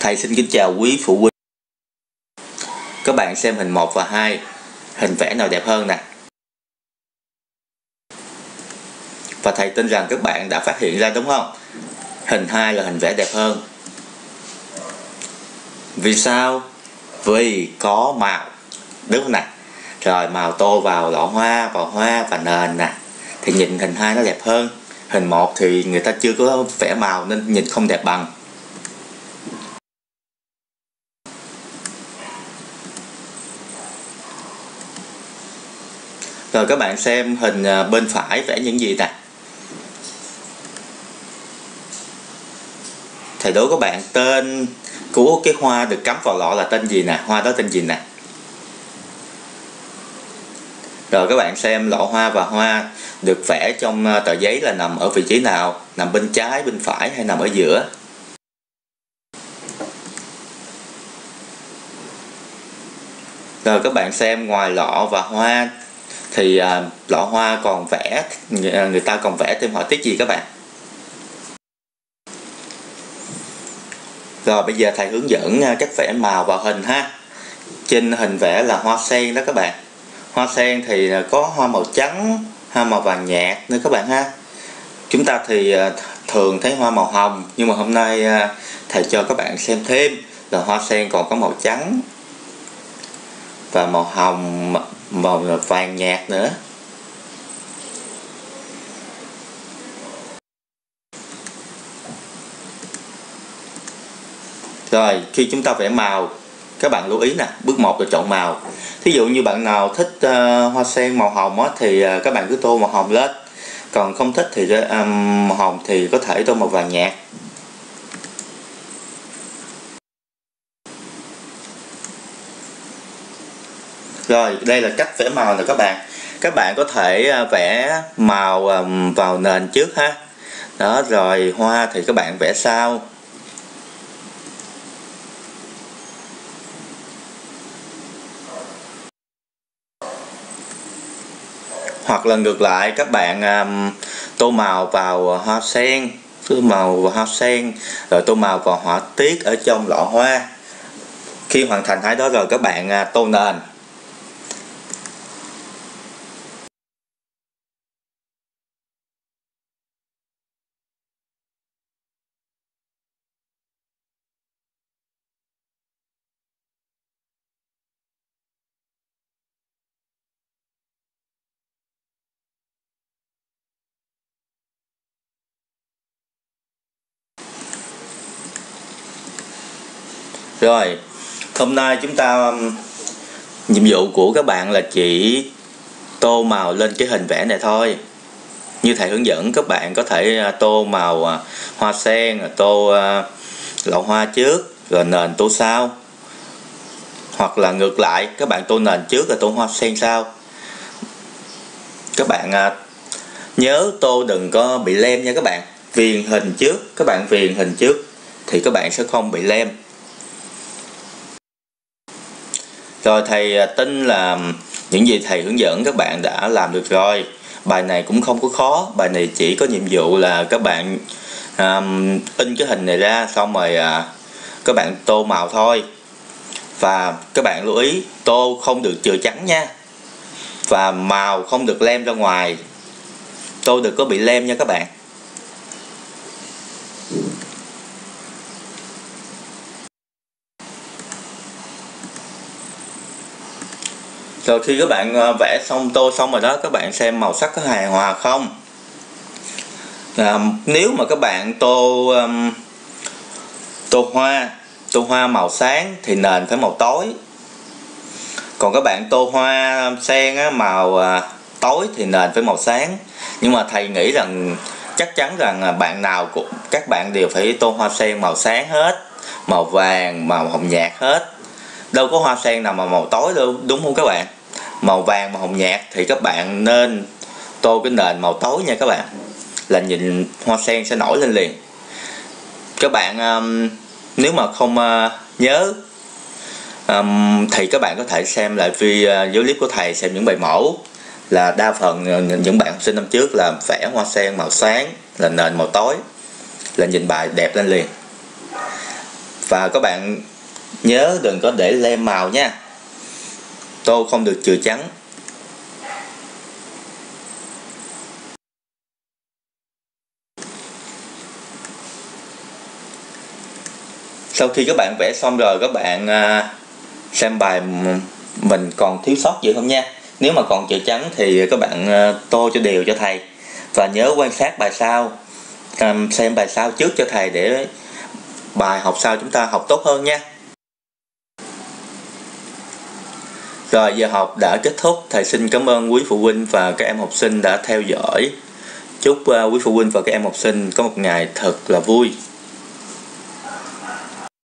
Thầy xin kính chào quý phụ huynh. Các bạn xem hình 1 và 2, hình vẽ nào đẹp hơn nè? Và thầy tin rằng các bạn đã phát hiện ra đúng không? Hình 2 là hình vẽ đẹp hơn. Vì sao? Vì có màu, đúng không nè? Rồi màu tô vào lọ hoa, vào hoa và nền nè, thì nhìn hình 2 nó đẹp hơn. Hình 1 thì người ta chưa có vẽ màu nên nhìn không đẹp bằng. Rồi các bạn xem hình bên phải vẽ những gì nè? Thầy đố các bạn tên của cái hoa được cắm vào lọ là tên gì nè? Hoa đó tên gì nè? Rồi các bạn xem lọ hoa và hoa được vẽ trong tờ giấy là nằm ở vị trí nào? Nằm bên trái, bên phải hay nằm ở giữa? Rồi các bạn xem ngoài lọ và hoa thì lọ hoa còn vẽ, người ta còn vẽ thêm họa tiết gì các bạn? Rồi bây giờ thầy hướng dẫn cách vẽ màu vào hình ha. Trên hình vẽ là hoa sen đó các bạn. Hoa sen thì có hoa màu trắng, hoa màu vàng nhạt nữa các bạn ha. Chúng ta thì thường thấy hoa màu hồng, nhưng mà hôm nay thầy cho các bạn xem thêm là hoa sen còn có màu trắng và màu hồng, màu vàng nhạt nữa. Rồi khi chúng ta vẽ màu, các bạn lưu ý nè, bước 1 là chọn màu. Thí dụ như bạn nào thích hoa sen màu hồng á, thì các bạn cứ tô màu hồng lên. Còn không thích thì màu hồng thì có thể tô màu vàng nhạt. Rồi đây là cách vẽ màu nè các bạn. Các bạn có thể vẽ màu vào nền trước ha. Đó, rồi hoa thì các bạn vẽ sau. Hoặc là ngược lại, các bạn tô màu vào hoa sen, rồi tô màu vào họa tiết ở trong lọ hoa. Khi hoàn thành hai đó rồi các bạn tô nền. Rồi, hôm nay chúng ta nhiệm vụ của các bạn là chỉ tô màu lên cái hình vẽ này thôi. Như thầy hướng dẫn, các bạn có thể tô màu hoa sen, tô lọ hoa trước, rồi nền tô sau. Hoặc là ngược lại, các bạn tô nền trước rồi tô hoa sen sau. Các bạn nhớ tô đừng có bị lem nha các bạn. Viền hình trước, các bạn viền hình trước thì các bạn sẽ không bị lem. Rồi thầy tin là những gì thầy hướng dẫn các bạn đã làm được rồi. Bài này cũng không có khó, bài này chỉ có nhiệm vụ là các bạn in cái hình này ra, xong rồi các bạn tô màu thôi. Và các bạn lưu ý tô không được chừa trắng nha. Và màu không được lem ra ngoài. Tô đừng có bị lem nha các bạn. Rồi khi các bạn vẽ xong, tô xong rồi đó, các bạn xem màu sắc có hài hòa không. Nếu mà các bạn tô hoa màu sáng thì nền phải màu tối. Còn các bạn tô hoa sen màu tối thì nền phải màu sáng. Nhưng mà thầy nghĩ rằng chắc chắn rằng các bạn đều phải tô hoa sen màu sáng hết, màu vàng, màu hồng nhạt hết. Đâu có hoa sen nào mà màu tối đâu, đúng không các bạn? Màu vàng, màu hồng nhạt thì các bạn nên tô cái nền màu tối nha các bạn, là nhìn hoa sen sẽ nổi lên liền. Các bạn nếu mà không nhớ thì các bạn có thể xem lại video clip của thầy, xem những bài mẫu. Là đa phần những bạn học sinh năm trước là vẽ hoa sen màu sáng, là nền màu tối, là nhìn bài đẹp lên liền. Và các bạn nhớ đừng có để lem màu nha, tô không được chừa trắng. Sau khi các bạn vẽ xong rồi, các bạn xem bài mình còn thiếu sót gì không nha. Nếu mà còn chữ trắng thì các bạn tô cho đều cho thầy. Và nhớ quan sát bài sau, xem bài sau trước cho thầy để bài học sau chúng ta học tốt hơn nha. Rồi, giờ học đã kết thúc. Thầy xin cảm ơn quý phụ huynh và các em học sinh đã theo dõi. Chúc quý phụ huynh và các em học sinh có một ngày thật là vui.